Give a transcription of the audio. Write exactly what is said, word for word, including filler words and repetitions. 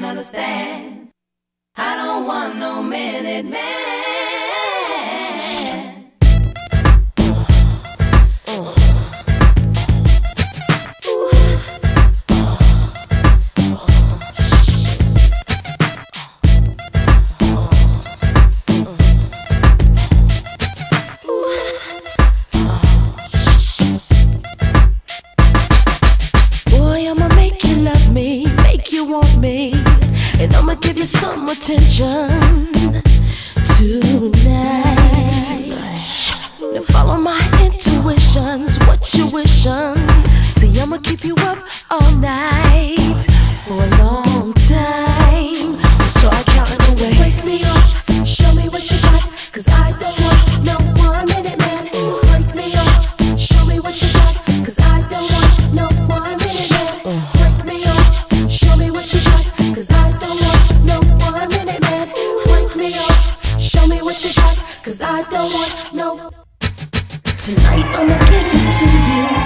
understand. I don't want no minute man. And I'ma give you some attention tonight. Now follow my intuitions, what you wishin'. See, I'ma keep you up all night for a long time. So start counting away. Wake me up, show me what you got, cause I don't want no one minute man. Break me up, show me what you got, cause I don't want no one minute man. Break me up, show me what you got, cause I don't want no one minute man. Break me up, show me what you got, cause I don't want no. Tonight I'ma give it to you.